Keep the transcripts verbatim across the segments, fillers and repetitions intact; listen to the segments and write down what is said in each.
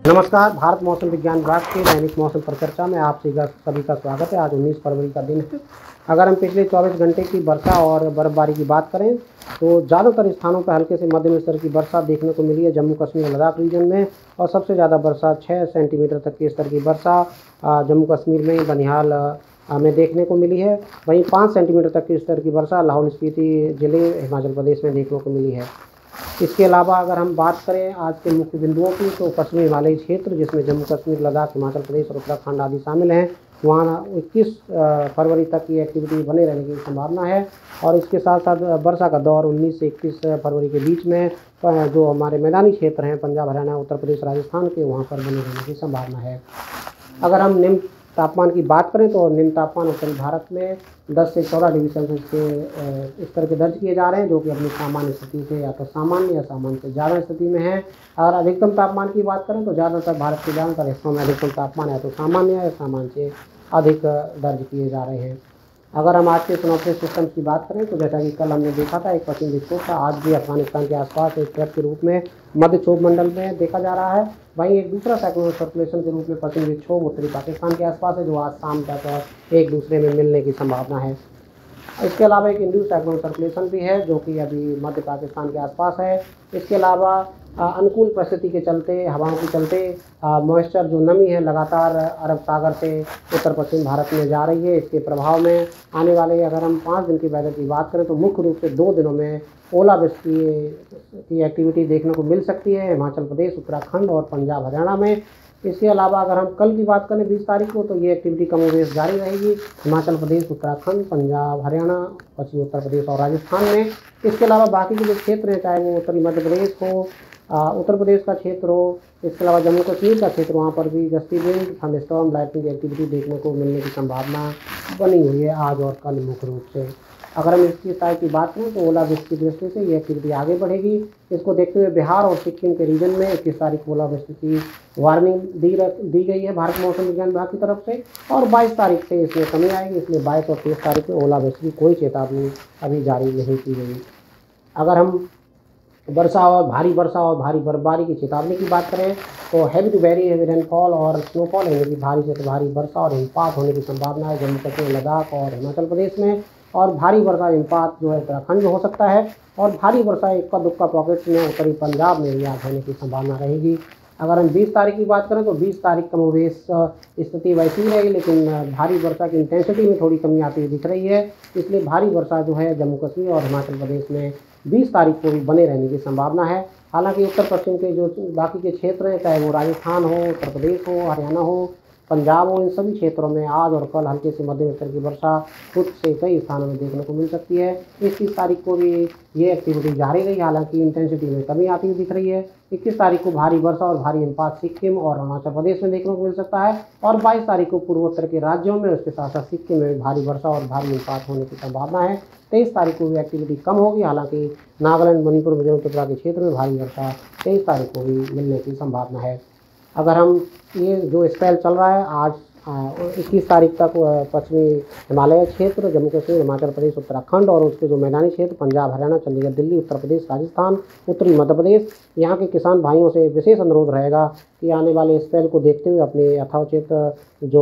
नमस्कार। भारत मौसम विज्ञान विभाग के दैनिक मौसम परिचर्चा में आप सभी का स्वागत है। आज उन्नीस फरवरी का दिन है। अगर हम पिछले चौबीस घंटे की वर्षा और बर्फबारी की बात करें तो ज़्यादातर स्थानों पर हल्के से मध्यम स्तर की वर्षा देखने को मिली है जम्मू कश्मीर और लद्दाख रीजन में, और सबसे ज़्यादा वर्षा छः सेंटीमीटर तक के स्तर की वर्षा जम्मू कश्मीर में बनिहाल में देखने को मिली है। वहीं पाँच सेंटीमीटर तक के स्तर की वर्षा लाहौल स्पीति जिले हिमाचल प्रदेश में देखने को मिली है। इसके अलावा अगर हम बात करें आज के मुख्य बिंदुओं की तो पश्चिमी हिमालयी क्षेत्र जिसमें जम्मू कश्मीर, लद्दाख, हिमाचल प्रदेश और उत्तराखंड आदि शामिल हैं, वहाँ इक्कीस फरवरी तक की एक्टिविटी बने रहने की संभावना है। और इसके साथ साथ वर्षा का दौर उन्नीस से इक्कीस फरवरी के बीच में जो हमारे मैदानी क्षेत्र हैं पंजाब, हरियाणा, उत्तर प्रदेश, राजस्थान के, वहाँ पर बने रहने की संभावना है। अगर हम निम्न तापमान की बात करें तो निम्न तापमान उत्तरी भारत में दस से चौदह डिग्री सेल्सियस के स्तर के दर्ज किए जा रहे हैं, जो कि अपनी सामान्य स्थिति से या तो सामान्य या सामान्य से ज़्यादा स्थिति में है। अगर अधिकतम तापमान की बात करें तो ज़्यादातर भारत के ज़्यादातर हिस्सों में अधिकतम तापमान या तो सामान्य या सामान्य से अधिक दर्ज किए जा रहे हैं। अगर हम आज के सिनोप्टिक सिस्टम की बात करें तो जैसा कि कल हमने देखा था, एक पश्चिमी विक्षोभ था आज भी अफगानिस्तान के आसपास एक ट्रैप के रूप में मध्य क्षोभ मंडल में देखा जा रहा है। वहीं एक दूसरा साइक्लोनिक सर्कुलेशन के रूप में पश्चिमी विक्षोभ उत्तरी पाकिस्तान के आसपास है, जो आज शाम तक एक दूसरे में मिलने की संभावना है। इसके अलावा एक इंड्यूस साइक्लोनिक सर्कुलेशन भी है जो कि अभी मध्य पाकिस्तान के आसपास है। इसके अलावा अनुकूल परिस्थिति के चलते, हवाओं के चलते मॉइस्चर जो नमी है लगातार अरब सागर से उत्तर पश्चिम भारत में जा रही है। इसके प्रभाव में आने वाले अगर हम पाँच दिन की वेदर की बात करें तो मुख्य रूप से दो दिनों में ओलावृष्टि की एक्टिविटी देखने को मिल सकती है हिमाचल प्रदेश, उत्तराखंड और पंजाब, हरियाणा में। इसके अलावा अगर हम कल की बात करें बीस तारीख को तो ये एक्टिविटी कमोबेश जारी रहेगी हिमाचल प्रदेश, उत्तराखंड, पंजाब, हरियाणा, पश्चिमी उत्तर प्रदेश और राजस्थान में। इसके अलावा बाकी के जो क्षेत्र हैं, चाहे वो उत्तरी मध्य प्रदेश हो, उत्तर प्रदेश का क्षेत्र हो, इसके अलावा जम्मू कश्मीर का क्षेत्र, वहाँ पर भी गस्ती विंड, थंडरस्टॉर्म, लाइटनिंग की एक्टिविटी देखने को मिलने की संभावना बनी हुई है आज और कल मुख्य रूप से। अगर हम इसकी तारीख की बात करें तो ओलावृष्टि की दृष्टि से ये एक्टिविटी आगे बढ़ेगी। इसको देखते हुए बिहार और सिक्किम के रीजन में इक्कीस तारीख को ओलावृष्टि की वार्निंग दी दी गई है भारत मौसम विज्ञान विभाग की तरफ से, और बाईस तारीख से इसमें कमी आएगी, इसलिए बाईस और तेईस तारीख में ओलावृष्टि की कोई चेतावनी अभी जारी नहीं की गई। अगर हम वर्षा और भारी वर्षा और भारी बर्फबारी की चेतावनी की बात करें तो heavy to very heavy rainfall और स्नोफॉल होने की, भारी से भारी वर्षा और हिमपात होने की संभावना है जम्मू कश्मीर, लद्दाख और हिमाचल प्रदेश में। और भारी वर्षा हिमपात जो है उत्तराखंड में हो सकता है, और भारी वर्षा इक्का दुक्का पॉकेट्स में उत्तरी पंजाब में भी आज होने की संभावना रहेगी। अगर हम बीस तारीख की बात करें तो बीस तारीख कमोबेश स्थिति वैसी ही रहेगी, लेकिन भारी वर्षा की इंटेंसिटी में थोड़ी कमी आती हुई दिख रही है। इसलिए भारी वर्षा जो है जम्मू कश्मीर और हिमाचल प्रदेश में बीस तारीख को भी बने रहने की संभावना है। हालांकि उत्तर पश्चिम के जो बाकी के क्षेत्र हैं, चाहे वो राजस्थान हो, उत्तर प्रदेश हो, हरियाणा हो, पंजाब हो, इन सभी क्षेत्रों में आज और कल हल्के से मध्यम स्तर की वर्षा कुछ से कई स्थानों में देखने को मिल सकती है। इक्कीस तारीख को भी ये एक्टिविटी जारी रही, हालांकि इंटेंसिटी में कमी आती हुई दिख रही है। इक्कीस तारीख को भारी वर्षा और भारी हिमपात सिक्किम और अरुणाचल प्रदेश में देखने को मिल सकता है, और बाईस तारीख को पूर्वोत्तर के राज्यों में, उसके साथ साथ सिक्किम में भी भारी वर्षा और भारी हिमपात होने की संभावना है। तेईस तारीख को भी एक्टिविटी कम होगी, हालांकि नागालैंड, मणिपुर, मिजोरम, त्रिपुरा के क्षेत्र में भारी वर्षा तेईस तारीख को भी मिलने की संभावना है। अगर हम ये जो स्पेल चल रहा है आज इक्कीस तारीख तक पश्चिमी हिमालय क्षेत्र, जम्मू कश्मीर, हिमाचल प्रदेश, उत्तराखंड और उसके जो मैदानी क्षेत्र पंजाब, हरियाणा, चंडीगढ़, दिल्ली, उत्तर प्रदेश, राजस्थान, उत्तरी मध्य प्रदेश, यहाँ के किसान भाइयों से विशेष अनुरोध रहेगा कि आने वाले स्पेल को देखते हुए अपने यथोचित जो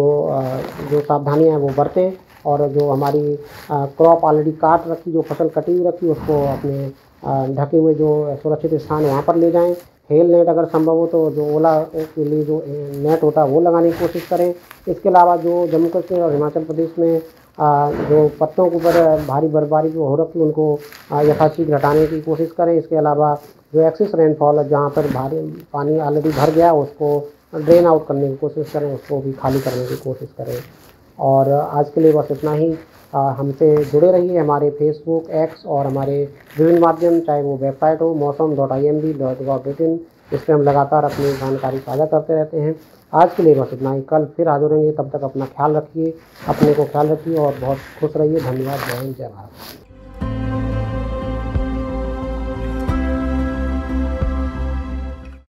जो सावधानियाँ हैं वो बरतें, और जो हमारी क्रॉप ऑलरेडी काट रखी, जो फसल कटी हुई रखी, उसको अपने ढके हुए जो सुरक्षित स्थान वहाँ पर ले जाएं। हेल नेट अगर संभव हो तो जो ओला के लिए जो नेट होता है वो लगाने की कोशिश करें। इसके अलावा जो जम्मू कश्मीर और हिमाचल प्रदेश में आ, जो पत्तों के ऊपर भारी बर्फबारी जो हो रखी है उनको यथाशीघ्र हटाने की कोशिश करें। इसके अलावा जो एक्सेस रेनफॉल है, जहाँ पर भारी पानी ऑलरेडी भर गया, उसको ड्रेन आउट करने की कोशिश करें, उसको भी खाली करने की कोशिश करें। और आज के लिए बस इतना ही। हमसे जुड़े रहिए हमारे फेसबुक, एक्स और हमारे विभिन्न माध्यम, चाहे वो वेबसाइट हो मौसम dot I M D dot gov dot in, इस पर हम लगातार अपनी जानकारी साझा करते रहते हैं। आज के लिए बस इतना ही, कल फिर हाजिर होंगे। तब तक अपना ख्याल रखिए, अपने को ख्याल रखिए और बहुत खुश रहिए। धन्यवाद। जय हिंद, जय भारत।